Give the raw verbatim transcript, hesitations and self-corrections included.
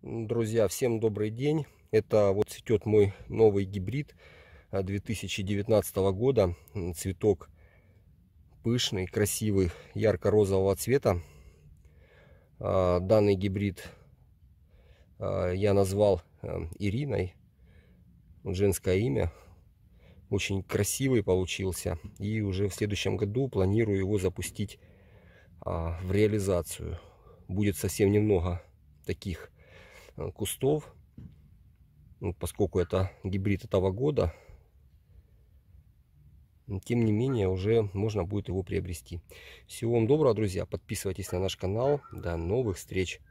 Друзья, всем добрый день. Это вот цветет мой новый гибрид две тысячи девятнадцатого года. Цветок пышный, красивый, ярко-розового цвета. Данный гибрид я назвал Ириной. Женское имя. Очень красивый получился. И уже в следующем году планирую его запустить в реализацию. Будет совсем немного таких кустов, поскольку это гибрид этого года. Тем не менее, уже можно будет его приобрести. Всего вам доброго, друзья. Подписывайтесь на наш канал. До новых встреч.